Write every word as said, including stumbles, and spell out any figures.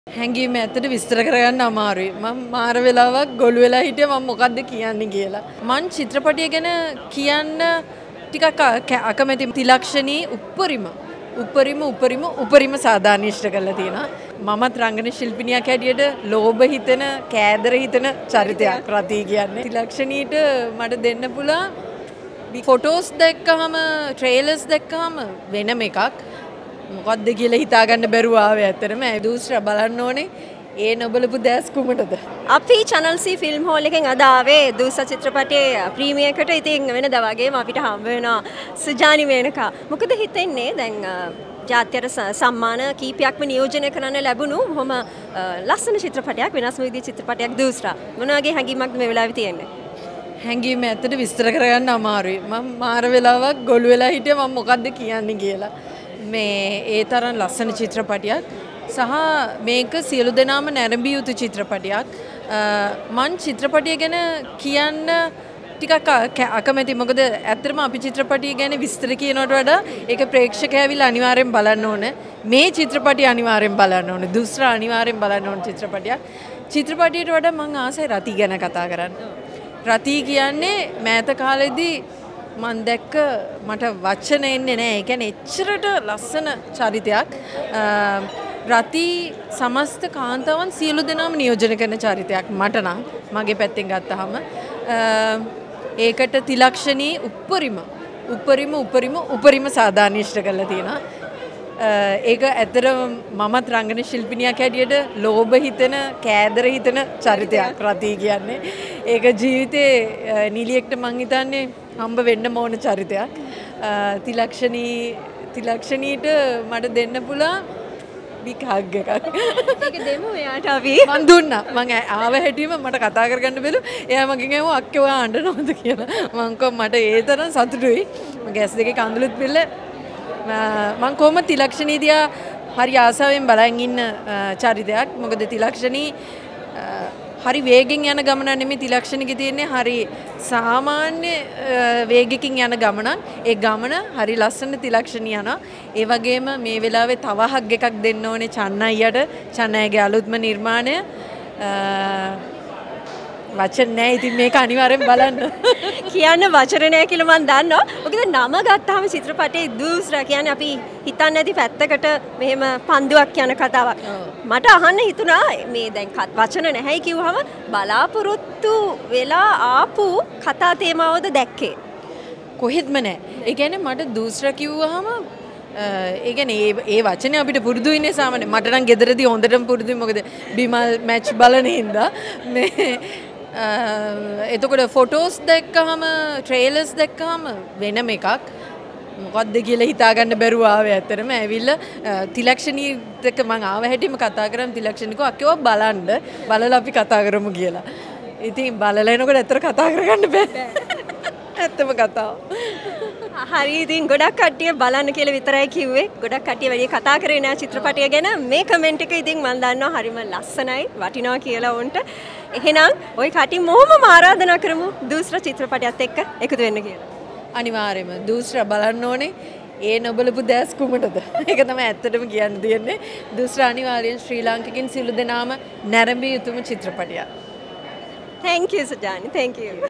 හැඟීම ඇත්තට විස්තර කරගන්න අමාරුයි. මම මාර වෙලාවක් ගොළු වෙලා හිටියා මම මොකද්ද කියන්නේ කියලා. මං චිත්‍රපටිය ගැන කියන්න ටිකක් අකමැති. තිලක්ෂණී උප්පරිම උප්පරිම උපරිම උපරිම සාධාරණීෂ්ඨ කරලා තියෙනවා. මමත් රංගන ශිල්පිනියක් හැටියට ලෝභ හිතෙන, කෑදර හිතෙන චරිතයක් රතී කියන්නේ. තිලක්ෂණීට මට දෙන්න පුළුවන් ෆොටෝස් දැක්කහම, ට්‍රේලර්ස් දැක්කහම වෙනම එකක්. මොකක්ද කියලා හිතාගන්න බැරුව ආවේ ඇත්තටම. ඒ දූස්ත්‍ර බලන්න ඕනේ. ඒ නොබලපු දැස් කුමටද? අපි Channel C ෆිල්ම් හෝල් එකෙන් අද ආවේ දූස්ත්‍ර චිත්‍රපටයේ ප්‍රීමියර් එකට. ඉතින් වෙනද වගේම අපිට හම්බ වෙනවා සුජානි මේනකා. මොකද හිතෙන්නේ දැන් ජාත්‍යන්තර සම්මාන කීපයක්ම නියෝජනය කරන්න ලැබුණු බොහොම ලස්සන චිත්‍රපටයක්, වෙනස්ම විදිහේ චිත්‍රපටයක් දූස්ත්‍ර. මොන වගේ හැඟීමක්ද මේ වෙලාවේ තියෙන්නේ? හැඟීම ඇත්තට විස්තර කරගන්න අමාරුයි. මම මාර වෙලාවක් ගොළු වෙලා හිටියා මම මොකද්ද කියන්නේ කියලා. මේ ඒ තරම් ලස්සන චිත්‍රපටියක් සහ මේක සියලු දෙනාම නැරඹිය යුතු චිත්‍රපටියක්. මං චිත්‍රපටිය ගැන කියන්න ටිකක් අකමැති. මොකද ඇත්තටම අපි චිත්‍රපටිය ගැන විස්තර කියනවට වඩා ඒක ප්‍රේක්ෂකයා ඇවිල්ලා අනිවාර්යෙන් බලන්න ඕන. මේ චිත්‍රපටිය අනිවාර්යෙන් බලන්න ඕන. දූස්ත්‍ර අනිවාර්යෙන් බලන්න ඕන චිත්‍රපටියක්. චිත්‍රපටියට වඩා මං ආසයි රති ගැන කතා කරන්න. රති කියන්නේ මෑත කාලෙදී මන් දැක්ක මට වචන එන්නේ නැහැ. ඒ කියන්නේ එච්චරට ලස්සන චරිතයක්. රති සමස්ත කාන්තාවන් සියලු දෙනාම නියෝජනය කරන චරිතයක් මට නම්, මගේ පැත්තෙන් ගත්තාම. ඒකට තිලක්ෂණී උප්පරිම උප්පරිම උපරිම උපරිම සාධාරණීෂ්ඨ කරලා තියෙනවා. ඒක ඇත්තටම මමත් රංගන ශිල්පිනියක් හැටියට ලෝභ හිතෙන, කෑදර හිතෙන චරිතයක් රති කියන්නේ. ඒක ජීවිතේ නිලියෙක්ට මං හිතන්නේ හම්බ වෙන්න ඕන චරිතයක්. තිලක්ෂණී තිලක්ෂණීට මට දෙන්න පුළුවන් බිග් හග් එකක්. ඒක දෙමු එයාට අපි. මං දුන්නා. මං ආව හැටිම මට කතා කරගන්න බැලු. එයා මගෙන් ඇහුවා අක්කේ ඔයා අඬනවද කියලා. මං කිව්වා මට ඒ තරම් සතුටුයි. මගේ ඇස් දෙකේ කඳුළුත් පිල්ල මං කොහොමද තිලක්ෂණී දිහා හරි ආසාවෙන් බලන් ඉන්න චරිතයක්. මොකද තිලක්ෂණී හරි වේගෙන් යන ගමන නෙමෙයි තිලක්ෂණිකේ තියෙන්නේ. හරි සාමාන්‍ය වේගකින් යන ගමනක්. ඒ ගමන හරි ලස්සන තිලක්ෂණී යනවා. ඒ වගේම මේ වෙලාවේ තව හග් එකක් දෙන්න ඕනේ චන්නයියට. චන්නයිගේ අලුත්ම නිර්මාණය. වචන නැහැ. ඉතින් මේක අනිවාර්යෙන් බලන්න. කියන්න වචන නැහැ කියලා මම දන්නවා. මොකද නම ගත්තාම චිත්‍රපටයේ දූස්ත්‍ර කියන්නේ අපි හිතන්නේ නැති පැත්තකට මෙහෙම පන්දුවක් යන කතාවක්. මට අහන්න හිතුණා මේ දැන් වචන නැහැයි කිව්වහම බලාපොරොත්තු වෙලා ආපු කතා තේමාවද දැක්කේ? කොහෙත්ම නැහැ. ඒ කියන්නේ මට දූස්ත්‍ර කිව්වහම ඒ කියන්නේ ඒ ඒ වචනේ අපිට පුරුදු වෙන්නේ සාමාන්‍ය. මට නම් ගෙදරදී හොඳටම පුරුදුයි. මොකද බිමල් මැච් බලන හින්දා මේ එතකොට ෆොටෝස් දැක්කහම, ට්‍රේලර්ස් දැක්කහම වෙනම එකක්. මොකක්ද කියලා හිතාගන්න බැරුව ආවේ ඇත්තටම. ඇවිල්ලා තිලක්ෂණීත් එක්ක මං ආව හැටිම කතා කරන් තිලක්ෂණිකව අක්කේව බලන්න බලලා අපි කතා කරමු කියලා. ඉතින් බලලා එනකොට ඇත්තට කතා කරගන්න බෑ. ඇත්තම කතාව. හරි ඉතින් ගොඩක් කට්ටිය බලන්න කියලා විතරයි කිව්වේ. ගොඩක් කට්ටිය වැඩි කතා කරේ නෑ චිත්‍රපටය ගැන. මේ කමෙන්ට් එක ඉතින් මම දන්නවා හරිම ලස්සනයි, වටිනවා කියලා උන්ට. එහෙනම් ওই කටි මොහොමම ආරාධනා කරමු දූස්ත්‍ර චිත්‍රපටයත් එක්ක එකතු වෙන්න කියලා. අනිවාර්යයෙන්ම දූස්ත්‍ර බලන්න ඕනේ. ඒ නොබලපු දැස් කුමටද? ඒක තමයි ඇත්තටම කියන්න දෙන්නේ. දූස්ත්‍ර අනිවාර්යෙන් ශ්‍රී ලාංකිකයන් සියලු දෙනාම නැරඹිය යුතුම චිත්‍රපටයක්. Thank you Sujani. Thank you.